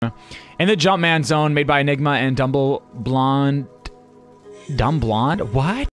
In the Jumpman Zone, made by Enigma and Dumb Blonde. What?